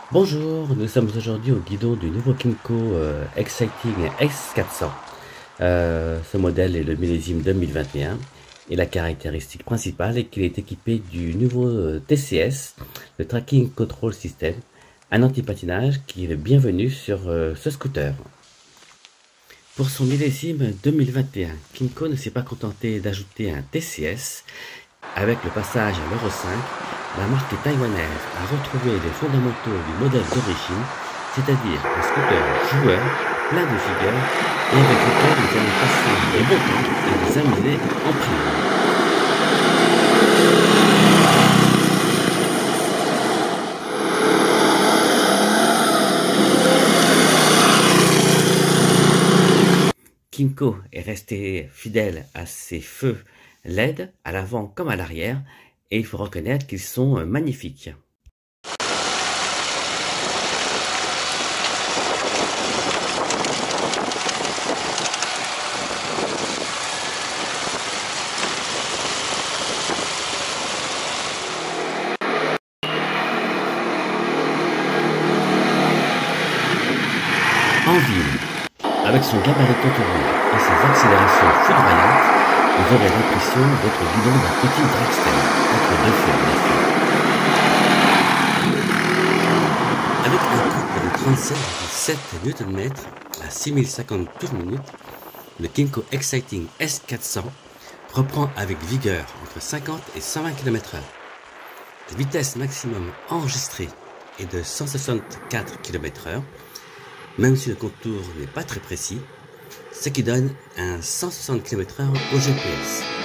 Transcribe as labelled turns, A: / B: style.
A: Bonjour, nous sommes aujourd'hui au guidon du nouveau Kymco Exciting X400. Ce modèle est le millésime 2021 et la caractéristique principale est qu'il est équipé du nouveau TCS, le Tracking Control System, un anti-patinage qui est le bienvenu sur ce scooter. Pour son millésime 2021, Kymco ne s'est pas contenté d'ajouter un TCS. Avec le passage à l'Euro 5, la marque taïwanaise a retrouvé les fondamentaux du modèle d'origine, c'est-à-dire un scooter joueur, plein de vigueur, et avec lequel nous allons passer des bons temps et nous amuser en prime. Kymco est resté fidèle à ses feux LED, à l'avant comme à l'arrière, et il faut reconnaître qu'ils sont magnifiques. En ville, avec son gabarit contourné et ses accélérations foudroyantes, vous aurez l'impression d'être au guidon d'un petit dragster, entre deux feux bien sûr. Avec un couple de 37,7 Nm à 6050 tours minute, le Kymco Exciting S400 reprend avec vigueur entre 50 et 120 km/h. La vitesse maximum enregistrée est de 164 km/h, même si le contour n'est pas très précis, ce qui donne un 160 km/h au GPS.